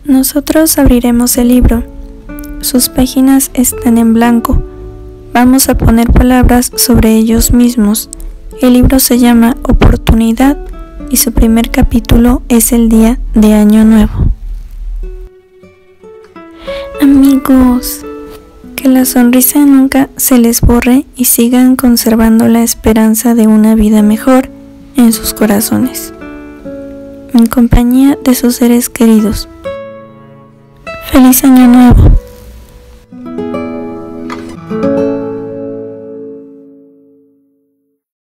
Nosotros abriremos el libro. Sus páginas están en blanco. Vamos a poner palabras sobre ellos mismos. El libro se llama Oportunidad y su primer capítulo es el día de Año Nuevo. Amigos, que la sonrisa nunca se les borre y sigan conservando la esperanza de una vida mejor en sus corazones, en compañía de sus seres queridos. ¡Feliz Año Nuevo!